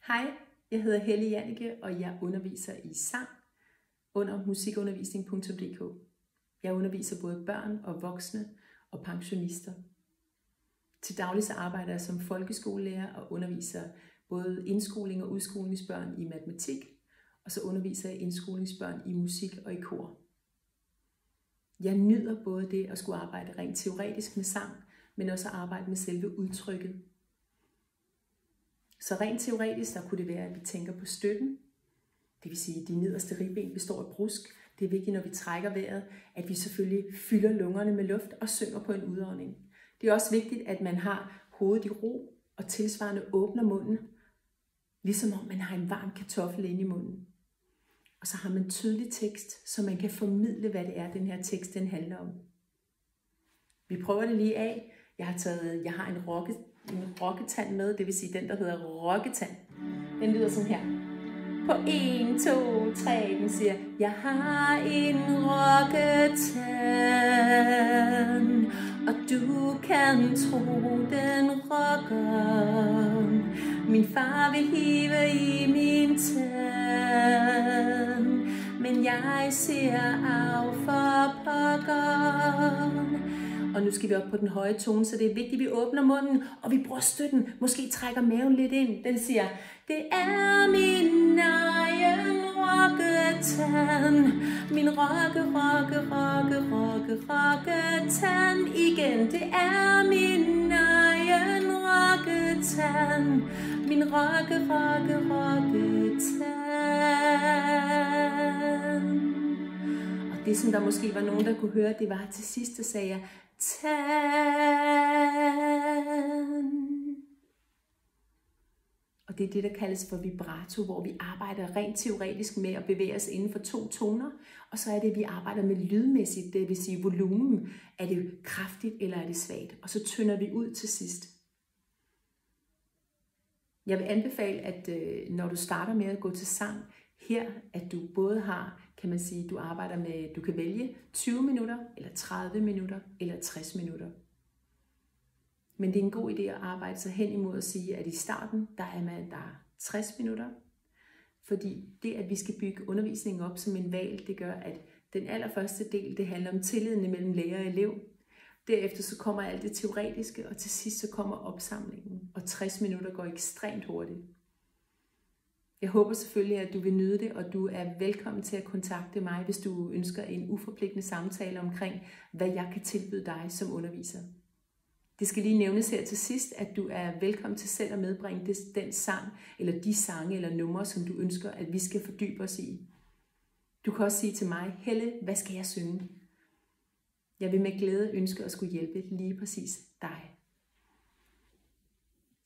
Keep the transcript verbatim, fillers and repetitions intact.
Hej, jeg hedder Helle Janneke, og jeg underviser i sang under musikundervisning punktum d k. Jeg underviser både børn og voksne og pensionister. Til daglig så arbejder jeg som folkeskolelærer og underviser både indskoling og udskolingsbørn i matematik, og så underviser jeg indskolingsbørn i musik og i kor. Jeg nyder både det at skulle arbejde rent teoretisk med sang, men også at arbejde med selve udtrykket. Så rent teoretisk, der kunne det være, at vi tænker på støtten. Det vil sige, at de nederste ribben består af brusk. Det er vigtigt, når vi trækker vejret, at vi selvfølgelig fylder lungerne med luft og synger på en udånding. Det er også vigtigt, at man har hovedet i ro og tilsvarende åbner munden, ligesom om man har en varm kartoffel inde i munden. Og så har man tydelig tekst, så man kan formidle, hvad det er, den her tekst den handler om. Vi prøver det lige af. Jeg har, taget, jeg har en, rocke, en rocketand med, det vil sige den, der hedder rocketand. Den lyder sådan her. På en, to, tre, den siger, jeg har en rocketand, og du kan tro, den rocker. Min far vil hive i min tand, men jeg ser af for pokker. Og nu skal vi op på den høje tone, så det er vigtigt, at vi åbner munden, og vi bruger støtten. Måske trækker maven lidt ind. Den siger, det er min egen rocketand. Min rocke, rocke, rocke, rocke, rocketand. Igen, det er min egen rocketand. Min rocke, rocke, rocketand. Og det, som der måske var nogen, der kunne høre, det var til sidst, der sagde jeg, tand. Og det er det, der kaldes for vibrato, hvor vi arbejder rent teoretisk med at bevæge os inden for to toner. Og så er det, at vi arbejder med lydmæssigt, det vil sige volumen. Er det kraftigt, eller er det svagt? Og så tynder vi ud til sidst. Jeg vil anbefale, at når du starter med at gå til sang, her, at du både har, kan man sige, du arbejder med, du kan vælge tyve minutter, eller tredive minutter, eller tres minutter. Men det er en god idé at arbejde sig hen imod at sige, at i starten, der er man der tres minutter. Fordi det, at vi skal bygge undervisningen op som en valg, det gør, at den allerførste del, det handler om tilliden mellem lærer og elev. Derefter så kommer alt det teoretiske, og til sidst så kommer opsamlingen. Og tres minutter går ekstremt hurtigt. Jeg håber selvfølgelig, at du vil nyde det, og du er velkommen til at kontakte mig, hvis du ønsker en uforpligtende samtale omkring, hvad jeg kan tilbyde dig som underviser. Det skal lige nævnes her til sidst, at du er velkommen til selv at medbringe den sang, eller de sange eller numre, som du ønsker, at vi skal fordybe os i. Du kan også sige til mig, Helle, hvad skal jeg synge? Jeg vil med glæde ønske at skulle hjælpe lige præcis dig.